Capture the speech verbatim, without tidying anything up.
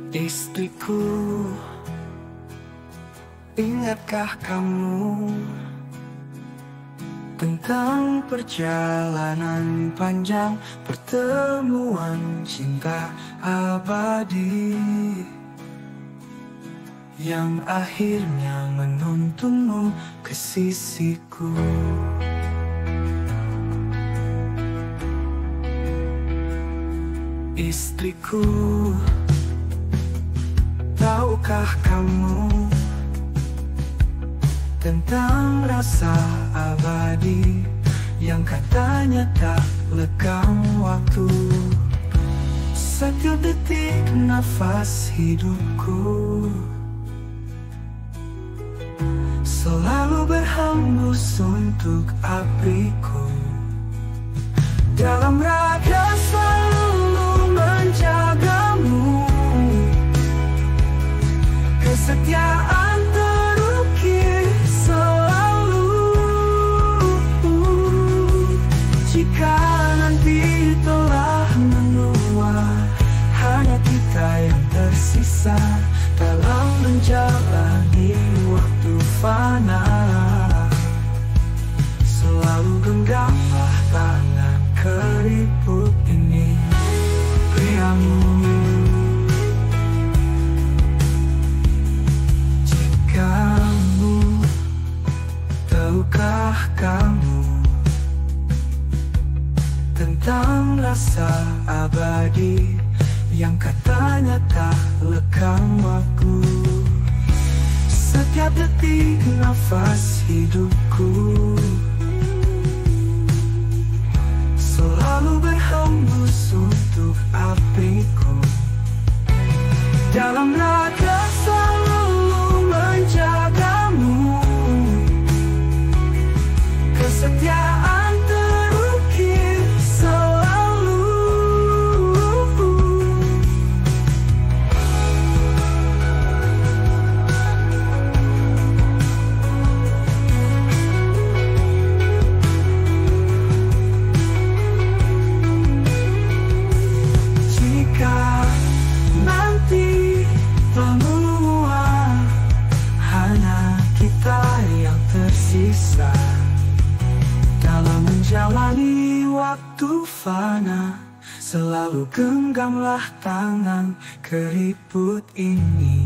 Istriku, ingatkah kamu tentang perjalanan panjang pertemuan cinta abadi yang akhirnya menuntunmu ke sisiku? Istriku, tahukah kamu tentang rasa abadi yang katanya tak lekang waktu? Setiap detik nafas hidupku selalu berhembus untuk apiku. Dalam raga selalu menjagamu, kesetiaan terukir selalu. Jika nanti telah menua, hanya kita yang tersisa dalam menjalani waktu fana. Selalu genggamlah tangan keriput ini, priamu. Kamu, tahukah kamu tentang rasa abadi yang katanya tak lekang waktu? Setiap detik nafas hidupku selalu berhembus untuk apiku. Dalam raga selalu menjagamu, kesetiaan terukir selalu. Jika nanti semua hanya kita yang tersisa dalam menjalani waktu fana, selalu genggamlah tangan keriput ini.